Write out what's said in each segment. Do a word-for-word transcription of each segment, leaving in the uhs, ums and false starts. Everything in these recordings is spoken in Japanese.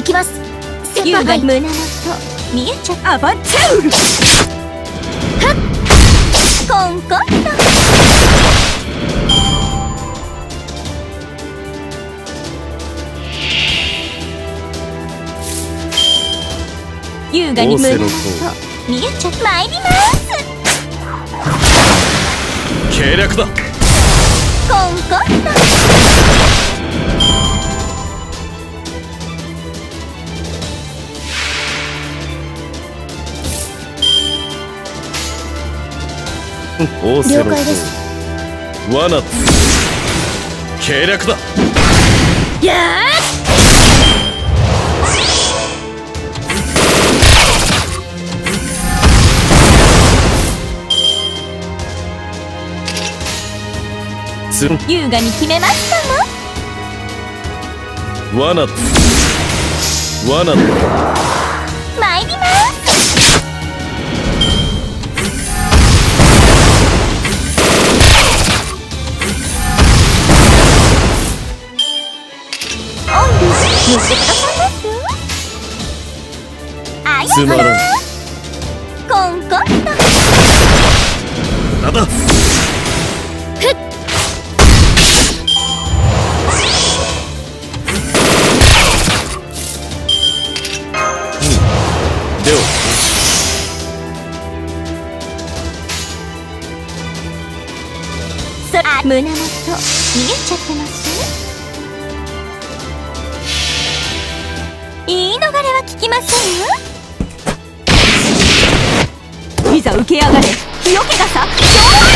きます。 優雅に胸元見えちゃった。アバチャウルはっコンコンと優雅に胸元見えちゃった。参ります。 計略だ。 コンコンとオセロ了解です。 罠計略だ。 やー優雅に決めましたわ。罠罠参ります。おんぶしてくださいます。あやつまらん。 コンコンとなんだ。 ふっではそあ胸元見えちゃってます。言い逃れは聞きませんよ。いざ受けやがれ。日よけがさ上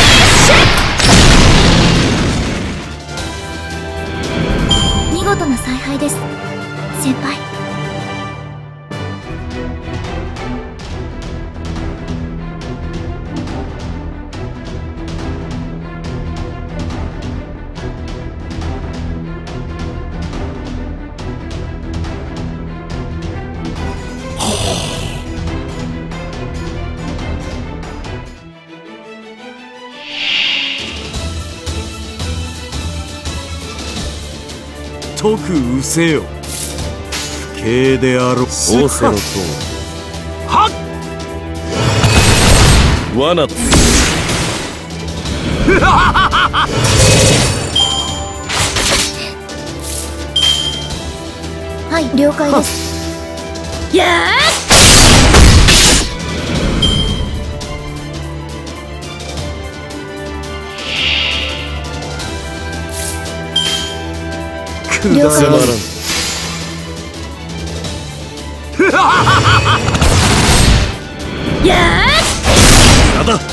見事な采配です、先輩。 解くうせよ。不敬であろう。オセロとはっ罠はい、了解です。 やくだらん。 つまらん。 ーやなんだ。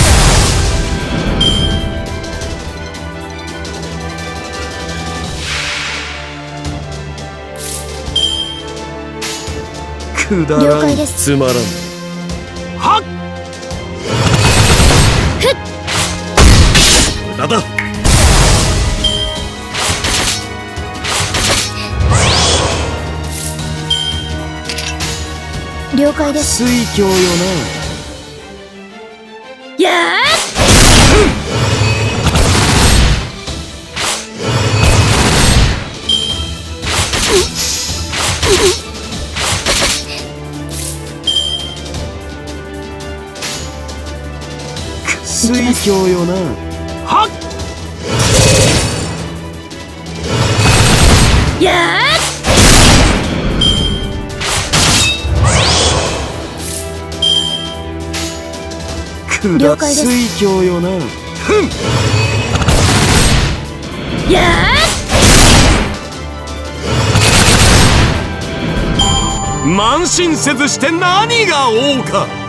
くだ了らん。 解です。 つまらん。 はっなんだ。 了解です。 水郷よな。 や水郷よな。はっーやくだ了解です。 水郷よな。ふんーや慢心せずして何が王か。